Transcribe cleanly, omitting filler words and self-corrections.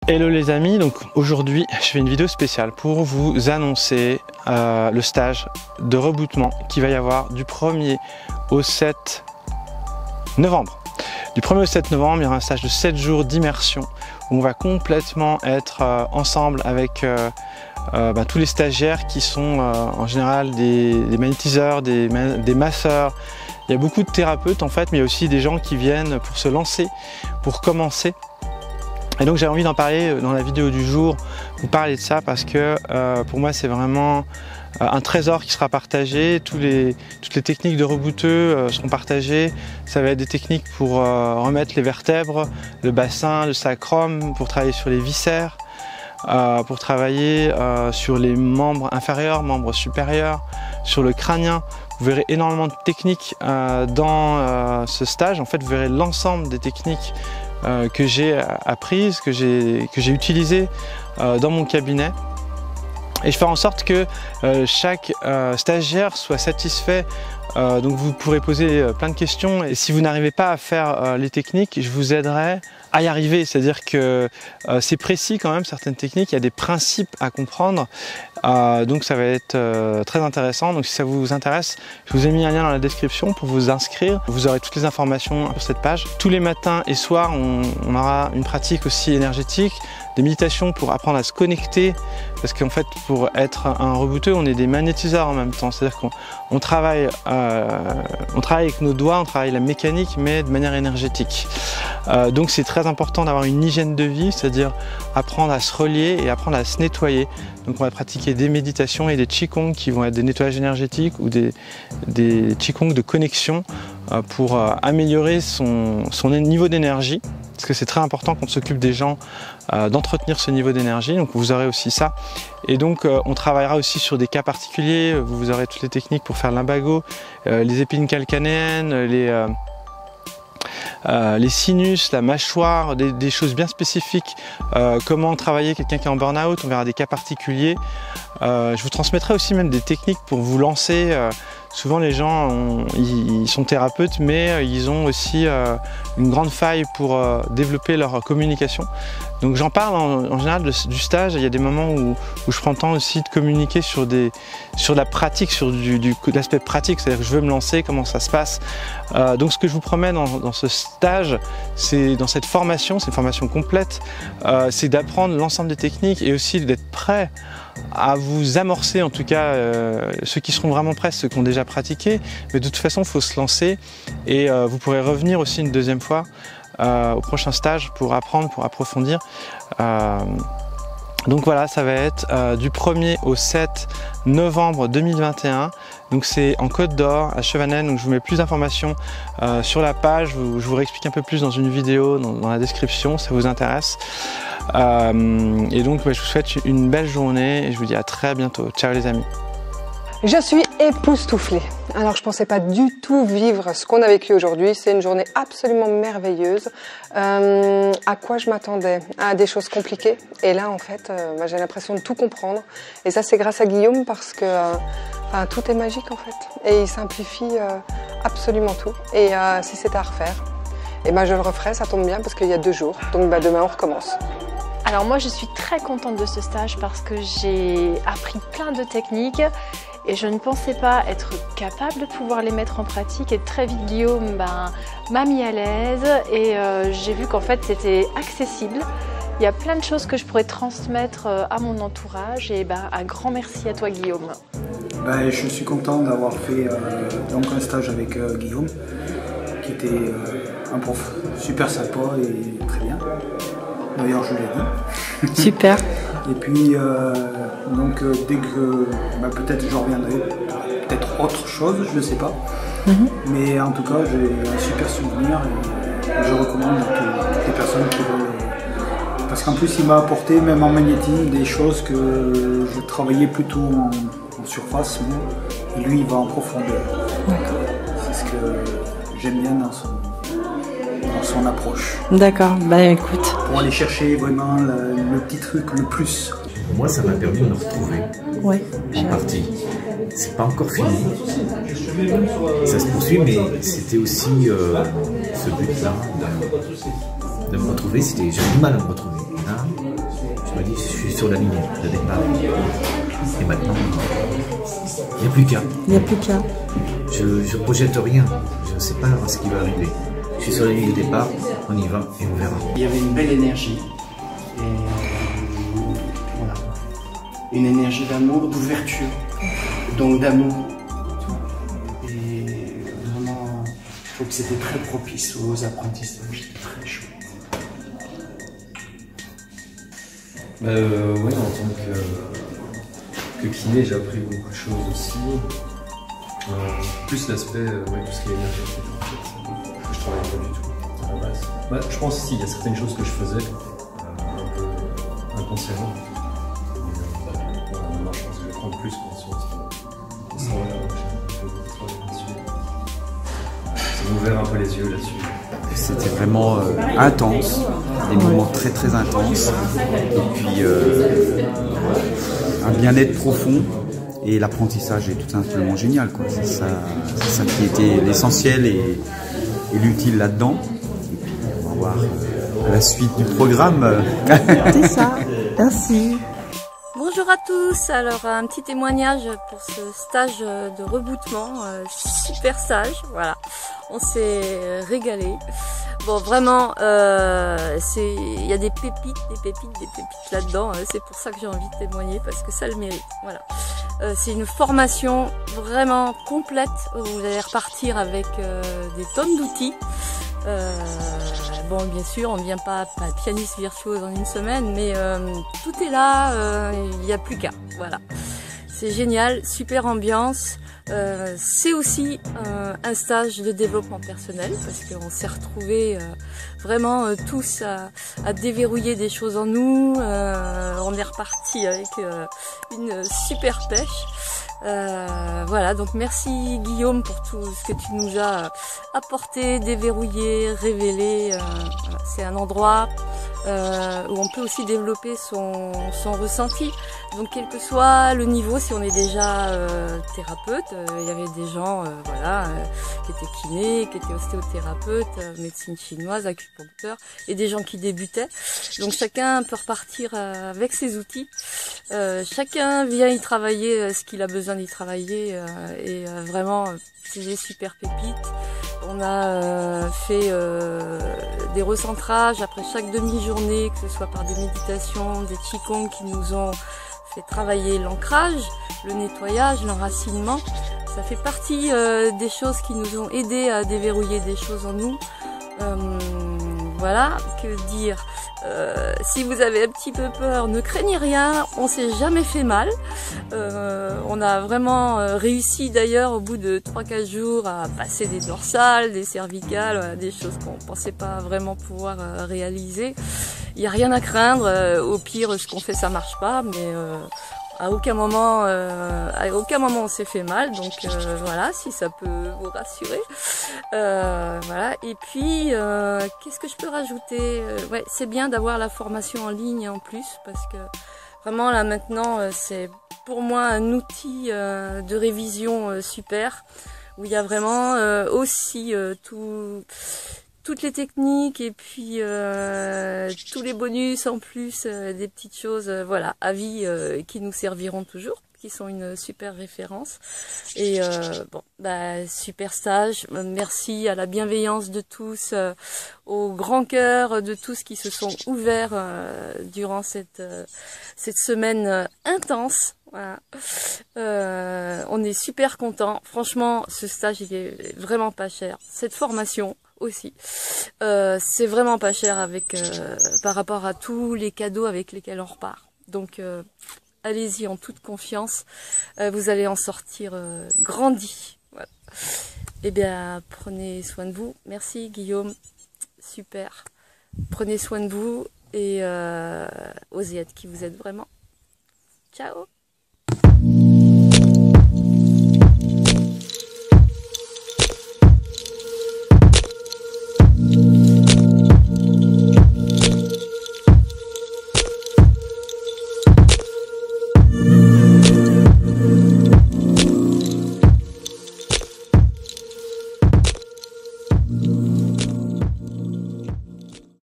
Hello les amis, donc aujourd'hui je fais une vidéo spéciale pour vous annoncer le stage de rebootement qui va y avoir du 1er au 7 novembre. Du 1er au 7 novembre, il y aura un stage de 7 jours d'immersion où on va complètement être ensemble avec tous les stagiaires qui sont en général des magnétiseurs, des masseurs. Il y a beaucoup de thérapeutes en fait, mais il y a aussi des gens qui viennent pour se lancer, pour commencer. Et donc j'ai envie d'en parler dans la vidéo du jour, vous parler de ça parce que pour moi c'est vraiment un trésor qui sera partagé. Toutes les techniques de rebooteux seront partagées. Ça va être des techniques pour remettre les vertèbres, le bassin, le sacrum, pour travailler sur les viscères, pour travailler sur les membres inférieurs, membres supérieurs, sur le crânien. Vous verrez énormément de techniques dans ce stage. En fait, vous verrez l'ensemble des techniques que j'ai apprises, que j'ai utilisées dans mon cabinet. Et je fais en sorte que chaque stagiaire soit satisfait. Donc vous pourrez poser plein de questions. Et si vous n'arrivez pas à faire les techniques, je vous aiderai à y arriver. C'est-à-dire que c'est précis quand même, certaines techniques. Il y a des principes à comprendre. Donc ça va être très intéressant. Donc si ça vous intéresse, je vous ai mis un lien dans la description pour vous inscrire. Vous aurez toutes les informations sur cette page. Tous les matins et soirs, on aura une pratique aussi énergétique, des méditations pour apprendre à se connecter. Parce qu'en fait, pour être un rebooteux, on est des magnétiseurs en même temps. C'est-à-dire qu'on travaille avec nos doigts, on travaille la mécanique, mais de manière énergétique. Donc c'est très important d'avoir une hygiène de vie, c'est-à-dire apprendre à se relier et apprendre à se nettoyer. Donc on va pratiquer des méditations et des qigong qui vont être des nettoyages énergétiques ou des qigong de connexion pour améliorer son niveau d'énergie. Parce que c'est très important quand on s'occupe des gens d'entretenir ce niveau d'énergie. Donc vous aurez aussi ça. Et donc on travaillera aussi sur des cas particuliers. Vous aurez toutes les techniques pour faire l'imbago, les épines calcanéennes, les sinus, la mâchoire, des choses bien spécifiques, comment travailler quelqu'un qui est en burn-out, on verra des cas particuliers. Je vous transmettrai aussi même des techniques pour vous lancer. Souvent les gens, ils sont thérapeutes, mais ils ont aussi une grande faille pour développer leur communication. Donc j'en parle en général du stage. Il y a des moments où je prends le temps aussi de communiquer sur la pratique, sur l'aspect pratique, c'est-à-dire que je veux me lancer, comment ça se passe. Donc ce que je vous promets dans ce stage, c'est dans cette formation, c'est une formation complète, c'est d'apprendre l'ensemble des techniques et aussi d'être prêt à vous amorcer, en tout cas ceux qui seront vraiment prêts, ceux qui ont déjà pratiqué, mais de toute façon il faut se lancer et vous pourrez revenir aussi une deuxième fois au prochain stage pour apprendre, pour approfondir. Donc voilà, ça va être du 1er au 7 novembre 2021. Donc c'est en Côte d'Or, à Chevanel. Donc je vous mets plus d'informations sur la page. Je vous réexplique un peu plus dans une vidéo, dans la description, si ça vous intéresse. Et donc je vous souhaite une belle journée et je vous dis à très bientôt. Ciao les amis. Je suis époustouflée. Alors je pensais pas du tout vivre ce qu'on a vécu aujourd'hui. C'est une journée absolument merveilleuse. À quoi je m'attendais? À des choses compliquées. Et là en fait, j'ai l'impression de tout comprendre. Et ça c'est grâce à Guillaume parce que tout est magique en fait. Et il simplifie absolument tout. Et si c'était à refaire, et je le referais, ça tombe bien parce qu'il y a 2 jours. Donc demain on recommence. Alors moi je suis très contente de ce stage parce que j'ai appris plein de techniques et je ne pensais pas être capable de pouvoir les mettre en pratique et très vite Guillaume m'a mis à l'aise et j'ai vu qu'en fait c'était accessible. Il y a plein de choses que je pourrais transmettre à mon entourage et un grand merci à toi Guillaume. Je suis content d'avoir fait donc un stage avec Guillaume qui était un prof super sympa et très bien. D'ailleurs, je l'ai dit. Super. Et puis, dès que peut-être je reviendrai, peut-être autre chose, je ne sais pas. Mais en tout cas, j'ai un super souvenir et je recommande à toutes les personnes qui veulent. Parce qu'en plus, il m'a apporté, même en magnétisme, des choses que je travaillais plutôt en surface. Et lui, il va en profondeur. C'est ce que j'aime bien dans son approche. D'accord, écoute. Pour aller chercher vraiment le petit truc, le plus. Moi, ça m'a permis de me retrouver. Ouais. En partie. C'est pas encore fini. Ça se poursuit, mais c'était aussi ce but-là de me retrouver. J'avais du mal à me retrouver. Là, sur la ligne de départ. Et maintenant, il n'y a plus qu'à. Il n'y a plus qu'à. Je ne projette rien. Je ne sais pas ce qui va arriver. Je suis sur la ligne de départ, on y va et on verra. Il y avait une belle énergie. Et voilà. Une énergie d'amour, d'ouverture, donc d'amour. Et vraiment, je trouve que c'était très propice aux apprentissages. C'était très chouette. Oui, en tant que kiné, j'ai appris beaucoup de choses aussi. Plus l'aspect, tout ce qui est énergétique, en fait, que je travaillais pas du tout à la base. Je pense qu'il y a certaines choses que je faisais un peu inconsciemment. Maintenant, je pense que je vais prendre plus conscience de ça. J'ai beaucoup travaillé là-dessus. Ça m'a ouvert un peu les yeux là-dessus. C'était vraiment intense, des moments très très intenses, et puis un bien-être profond, et l'apprentissage est tout simplement génial, quoi. C'est ça qui était l'essentiel et l'utile là-dedans. Et puis on va voir la suite du programme. C'est ça, merci. Bonjour à tous, alors un petit témoignage pour ce stage de rebootement, super stage, voilà, on s'est régalé. Bon vraiment, il y a des pépites là-dedans, c'est pour ça que j'ai envie de témoigner, parce que ça le mérite, voilà. C'est une formation vraiment complète, où vous allez repartir avec des tonnes d'outils. Bon, bien sûr, on ne devient pas pianiste virtuose en une semaine, mais tout est là, il n'y a plus qu'à. Voilà, c'est génial, super ambiance. C'est aussi un stage de développement personnel, parce qu'on s'est retrouvés vraiment tous à déverrouiller des choses en nous. On est reparti avec une super pêche. Voilà, donc merci Guillaume pour tout ce que tu nous as apporté, déverrouillé, révélé. C'est un endroit où on peut aussi développer son ressenti. Donc quel que soit le niveau, si on est déjà thérapeute, il y avait des gens qui étaient kinés, qui étaient ostéothérapeutes, médecine chinoise, acupuncteurs, et des gens qui débutaient. Donc chacun peut repartir avec ses outils. Chacun vient y travailler ce qu'il a besoin d'y travailler, et vraiment c'est des super pépites. On a fait des recentrages après chaque demi-journée, que ce soit par des méditations, des qigong qui nous ont fait travailler l'ancrage, le nettoyage, l'enracinement. Ça fait partie des choses qui nous ont aidés à déverrouiller des choses en nous. Voilà, que dire, si vous avez un petit peu peur, ne craignez rien, on s'est jamais fait mal. On a vraiment réussi d'ailleurs au bout de 3-4 jours à passer des dorsales, des cervicales, des choses qu'on pensait pas vraiment pouvoir réaliser. Il n'y a rien à craindre, au pire ce qu'on fait ça marche pas, mais à aucun moment on s'est fait mal, donc voilà, si ça peut vous rassurer. Voilà, et puis qu'est-ce que je peux rajouter, ouais, c'est bien d'avoir la formation en ligne en plus, parce que vraiment là maintenant c'est pour moi un outil de révision super, où il y a vraiment aussi toutes les techniques, et puis tous les bonus en plus, des petites choses voilà, à vie qui nous serviront toujours, qui sont une super référence. Et bon, super stage, merci à la bienveillance de tous, au grand cœur de tous qui se sont ouverts durant cette semaine intense. Voilà. On est super contents, franchement ce stage il est vraiment pas cher, cette formation aussi, c'est vraiment pas cher avec par rapport à tous les cadeaux avec lesquels on repart, donc allez-y en toute confiance, vous allez en sortir grandi. Voilà. Et bien prenez soin de vous, merci Guillaume, super, prenez soin de vous, et osez être qui vous êtes vraiment. Ciao.